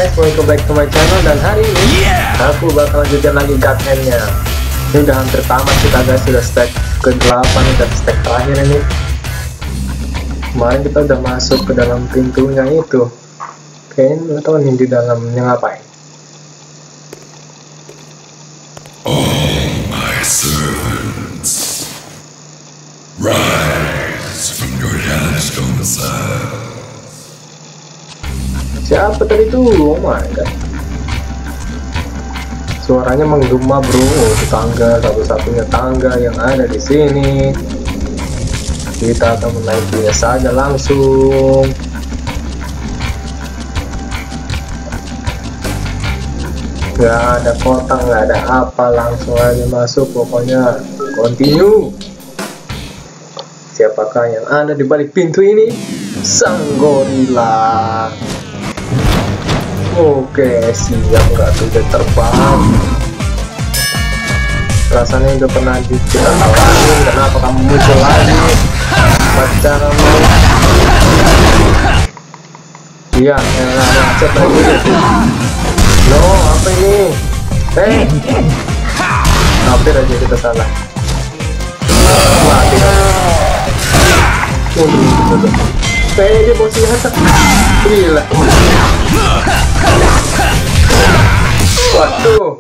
guys, welcome back to my channel. Dan hari ini aku bakal lanjutin lagi gunhandnya. Ini udah hampir tamat kita guys, sudah stack ke-8 dan stack terakhir ini. Kemarin kita udah masuk ke dalam pintunya itu. Kayaknya nggak tahu nih di dalamnya ngapain. All my servants, rise from your stone cells. Siapa tadi tuh? Oh my god. Suaranya menggema bro. Oh, tangga, satu-satunya tangga yang ada di sini. Kita akan menaikinya saja langsung. Gak ada kotak, gak ada apa, langsung aja masuk. Pokoknya continue. Siapakah yang ada di balik pintu ini? Sang gorila. Oke, siap nggak tuh dia terbang? Rasanya udah pernah kita tawarin, kenapa kamu muncul lagi? Pacarmu? Iya, macet lagi. No, apa ini? Hampir aja kita salah. Mati kan? Dia bos lihat. Gila. Waduh.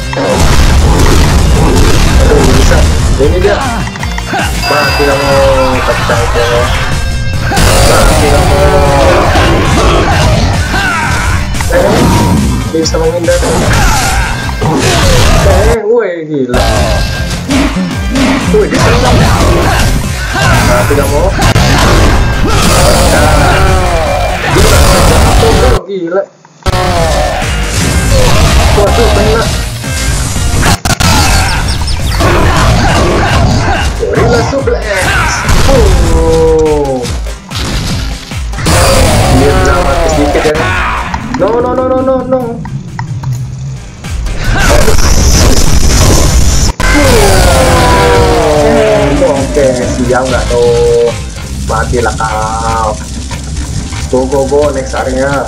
Aduh, bisa. Ini dia. Mati kamu, pecah itu. Mati kamu. Dia bisa menghindar. Woi, gila. Woi, diserang. Mati kamu. Gila. Waduh, kena. Gorilla suplex. Dia mati sedikit ya. No. Oke, siap nggak tuh? Matilah kau. Go, next area.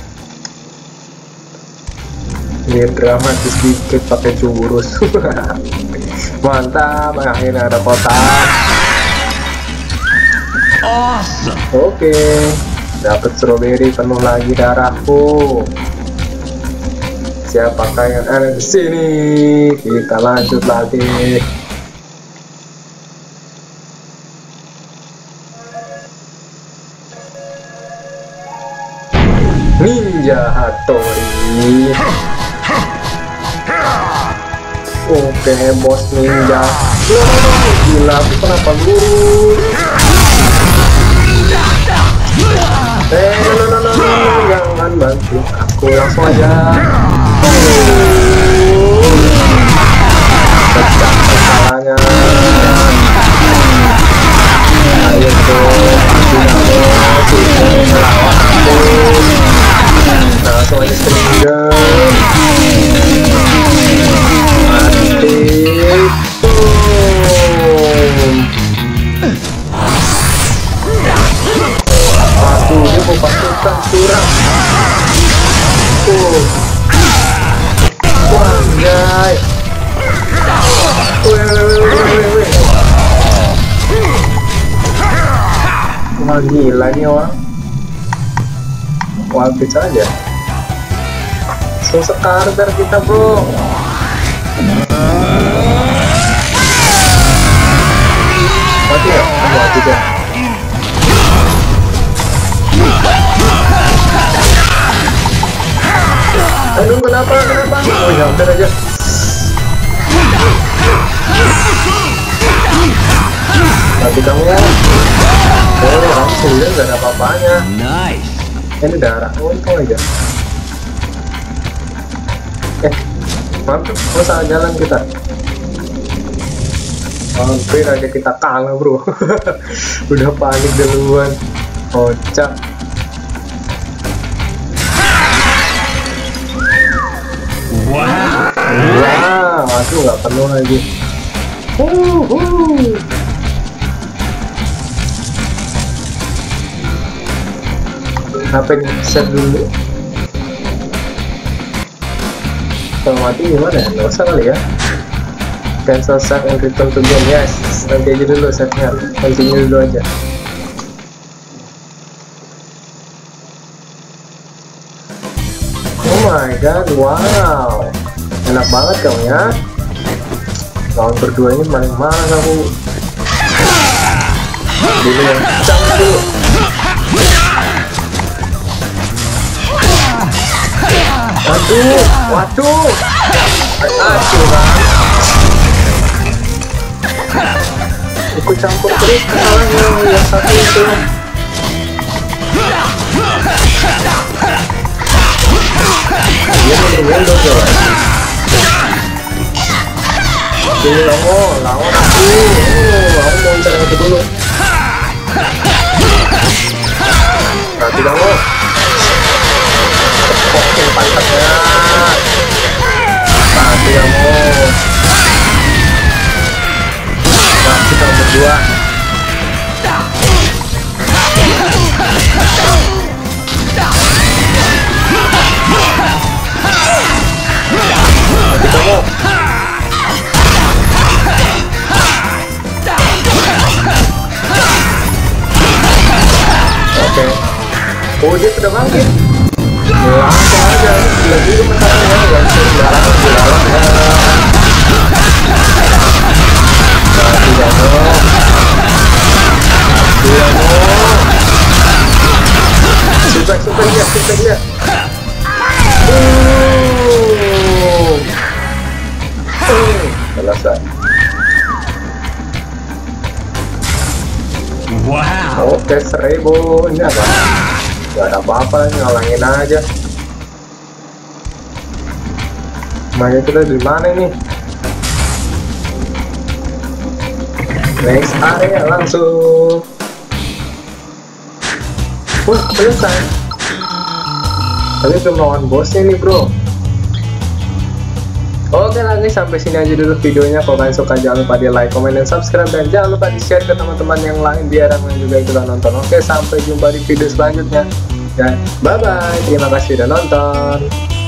Dia dramatis dikit pakai jurus. Mantap, akhirnya ada kotak. Awesome. Oke, dapat strawberry penuh lagi darahku. Siapakah yang ada di sini? Kita lanjut lagi. Ninja Hattori. Oke, bos ninja. Gila, aku kenapa lurus? Jangan bantu aku, langsung aja. Pecah kepalanya. Ayo tuh, melawan aku. Langsung aja stringer. Mati. Aku dia mau pasukan curang. Wanjay. Wah, gila nih orang. Wah, bisa aja. Sekarter kita bro. Mati ya? Mati ya. Aduh, kenapa? Oh, ya hampir aja. Mati kamu ya. Langsung dia nggak ada apa-apanya. Nice. Ini darah, untung aja. Mantap, salah jalan kita. Hampir aja kita kalah bro. Udah panik duluan. Kocak. Wow, aku nggak penuh lagi. HP set dulu. Kalau mati gimana ya? Nggak usah kali ya. Cancel save and return to game. Yes, nanti aja dulu save-nya. Continue dulu aja. Oh my god, wow, enak banget kamu ya. Lawan berdua ini paling mana kamu? Dulu yang kencang dulu. Waduh, waduh, aduh kan. Ikut campur terus kesalahannya yang satu itu. Dia mundur-mundur coba. Ini lawan aku. Aku mau cari itu dulu. Nanti kamu tepokin pantatnya. Nanti kamu. Nanti kamu berdua. Nanti kamu. Oke. Oh, dia sudah bangkit. Langsung aja. Lagi ke masalahnya. Yang sembarangan dilawan ya. Mati kamu. Super dia. Selesai. Wow. Oke, 1000. Ini apa? Gak ada apa-apa, ngalangin aja. Makanya kita di mana ini? Next area langsung. Wah, selesai. Tapi belum lawan bosnya nih, bro. Oke lah guys, sampai sini aja dulu videonya. Kalau kalian suka jangan lupa di like, comment, dan subscribe. Dan jangan lupa di share ke teman-teman yang lain biar kalian juga ikutan nonton. Oke, sampai jumpa di video selanjutnya. Dan bye-bye. Terima kasih udah nonton.